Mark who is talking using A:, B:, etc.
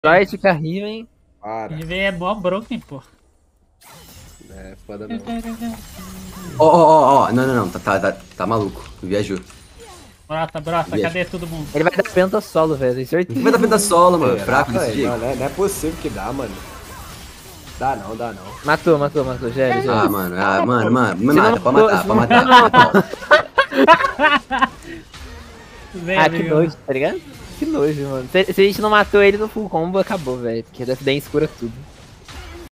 A: Destrói, fica Riven.
B: Para.
C: Riven é mó broken, pô.
B: É, foda não.
D: Ó. Não. Tá maluco. Viajou.
C: Brota,
D: Viaja.
C: cadê todo mundo?
A: Ele vai dar penta solo, velho. Tem certeza.
D: Vai dar penta solo, mano.
B: Será,
D: Fraco desse
B: velho?
D: jeito.
B: Não é possível que dá, mano. Dá não.
A: Matou, Gério.
D: Ah, mano. Me
A: Você
D: mata,
A: não
D: pode
A: matou,
D: matar.
C: Vem,
A: Ah, que
C: amigo.
A: nojo, tá ligado? Que nojo, mano. Se a gente não matou ele no full combo, acabou, velho. Porque deve dar escura tudo.